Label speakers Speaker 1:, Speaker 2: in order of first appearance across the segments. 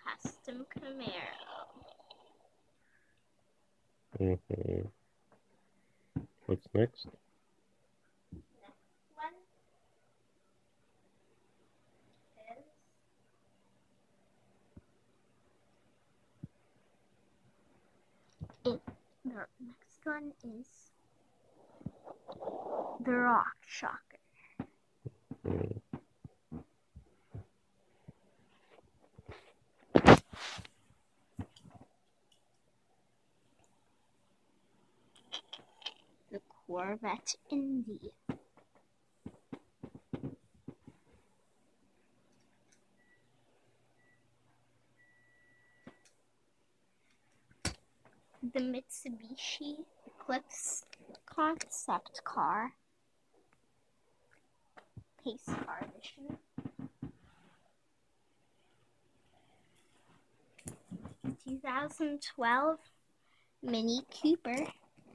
Speaker 1: Custom Camaro.
Speaker 2: What's next?
Speaker 1: Next one is the next one is the Rock Shocker. The Corvette Indy. The Mitsubishi Eclipse concept car. Pace car edition. 2012 Mini Cooper.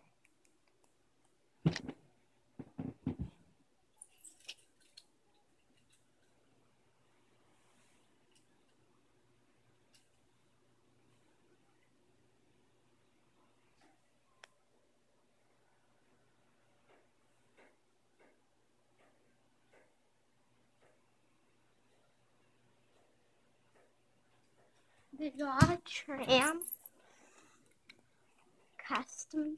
Speaker 1: The Dodge Ram Custom.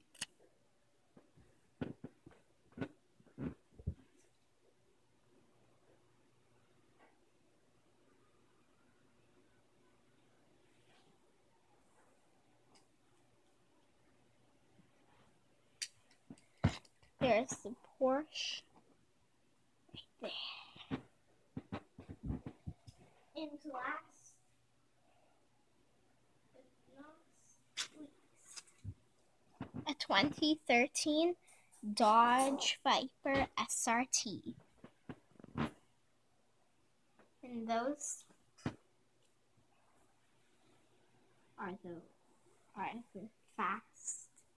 Speaker 1: There's the Porsche right there. And last but not least, a 2013 Dodge Viper SRT. And those are the fast